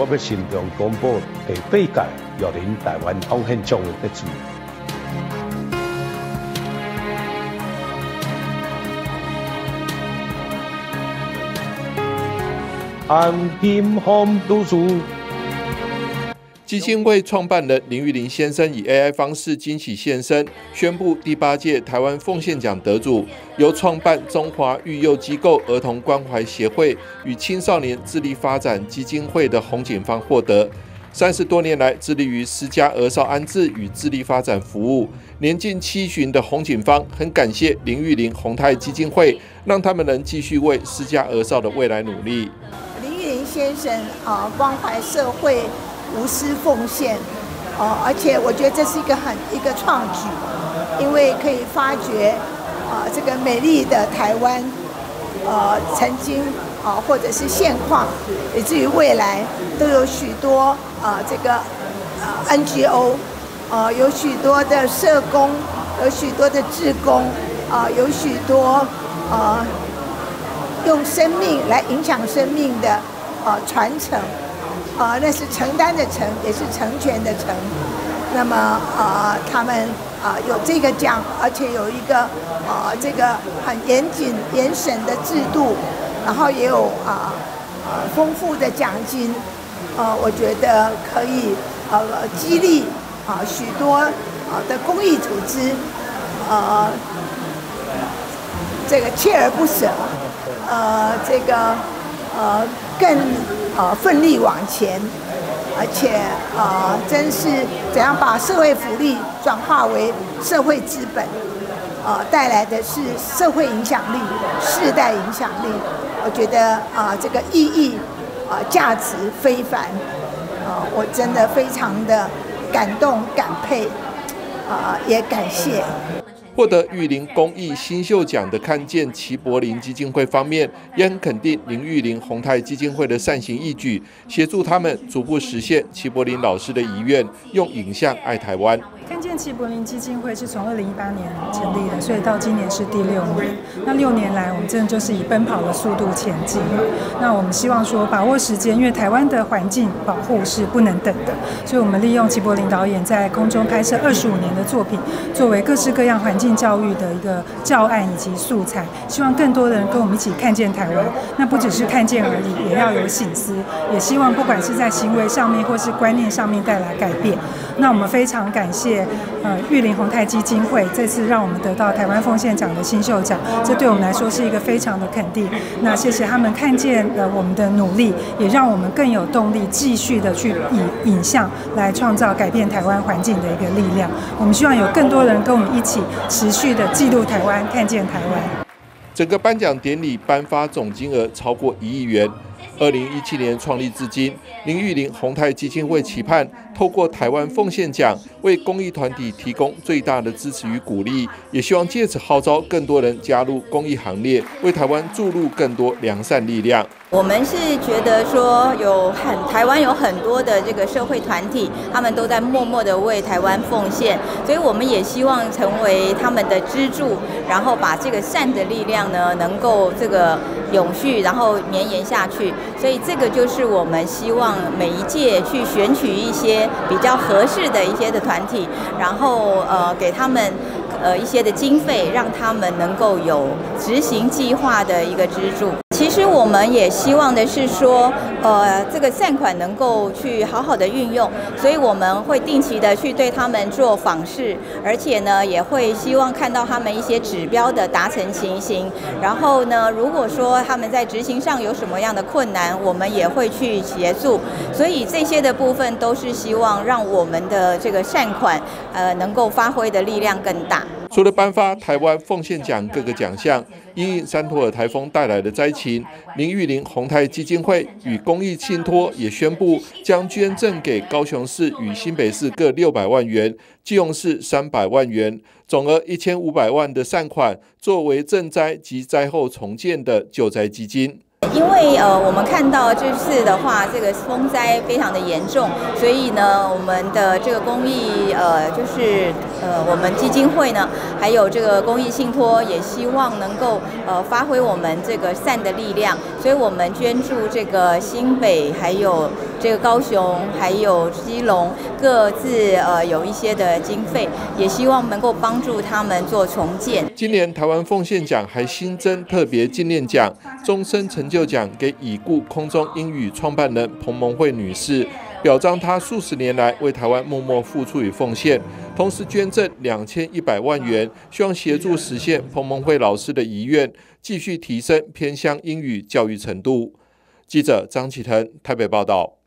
我要慎重公布第8届玉林台湾奉献奖的得主。安平红读书。 基金会创办人林玉玲先生以 AI 方式惊喜现身，宣布第8届台湾奉献奖得主由创办中华育幼机构儿童关怀协会与青少年智力发展基金会的洪景芳获得。30多年来，致力于施家儿少安置与智力发展服务。年近70的洪景芳很感谢林玉玲宏泰基金会，让他们能继续为施家儿少的未来努力。 林玉玲先生关怀社会，无私奉献，而且我觉得这是一个创举，因为可以发掘这个美丽的台湾，曾经或者是现况，以至于未来都有许多这个NGO，有许多的社工，有许多的志工，有许多用生命来影响生命的传承。那是承担的承，也是成全的成。那么他们有这个奖，而且有一个这个很严谨严审的制度，然后也有丰富的奖金。我觉得可以激励许多的公益组织这个锲而不舍，这个更奋力往前，而且真是怎样把社会福利转化为社会资本，带来的是社会影响力、世代影响力。我觉得这个意义价值非凡，我真的非常的感动、感佩，也感谢。 获得玉林公益新秀奖的看见齐柏林基金会方面，也很肯定林玉玲宏泰基金会的善行义举，协助他们逐步实现齐柏林老师的遗愿，用影像爱台湾。 看见齐柏林基金会是从2018年成立的，所以到今年是第6年。那6年来，我们真的就是以奔跑的速度前进。那我们希望说把握时间，因为台湾的环境保护是不能等的，所以我们利用齐柏林导演在空中拍摄25年的作品，作为各式各样环境教育的一个教案以及素材，希望更多的人跟我们一起看见台湾。那不只是看见而已，也要有省思，也希望不管是在行为上面或是观念上面带来改变。那我们非常感谢玉林宏泰基金会这次让我们得到台湾奉献奖的新秀奖，这对我们来说是一个非常的肯定。那谢谢他们看见我们的努力，也让我们更有动力继续的去以影像来创造改变台湾环境的一个力量。我们希望有更多人跟我们一起持续的记录台湾，看见台湾。 整个颁奖典礼颁发总金额超过1亿元。2017年创立至今，林玉玲宏泰基金会期盼透过台湾奉献奖为公益团体提供最大的支持与鼓励，也希望借此号召更多人加入公益行列，为台湾注入更多良善力量。 我们是觉得说台湾有很多的这个社会团体，他们都在默默的为台湾奉献，所以我们也希望成为他们的支柱，然后把这个善的力量呢能够这个永续，然后绵延下去。所以这个就是我们希望每一届去选取一些比较合适的一些的团体，然后给他们一些的经费，让他们能够有执行计划的一个支柱。其实我们也希望的是说，这个善款能够去好好的运用，所以我们会定期的去对他们做访视，而且呢，也会希望看到他们一些指标的达成情形。然后呢，如果说他们在执行上有什么样的困难，我们也会去协助。所以这些的部分都是希望让我们的这个善款，能够发挥的力量更大。 除了颁发台湾奉献奖各个奖项，因应山托尔台风带来的灾情，林玉玲宏泰基金会与公益信托也宣布将捐赠给高雄市与新北市各600万元，基隆市300万元，总额1500万的善款，作为赈灾及灾后重建的救灾基金。 因为我们看到这次的话，这个风灾非常的严重，所以呢，我们的这个公益就是我们基金会呢，还有这个公益信托，也希望能够发挥我们这个善的力量， 所以我们捐助这个新北、还有这个高雄、还有基隆各自有一些的经费，也希望能够帮助他们做重建。 今年台湾奉献奖还新增特别纪念奖、终身成就奖给已故空中英语创办人彭蒙惠女士，表彰她数十年来为台湾默默付出与奉献，同时捐赠2100万元，希望协助实现彭蒙惠老师的遗愿，继续提升偏乡英语教育程度。记者张启腾台北报道。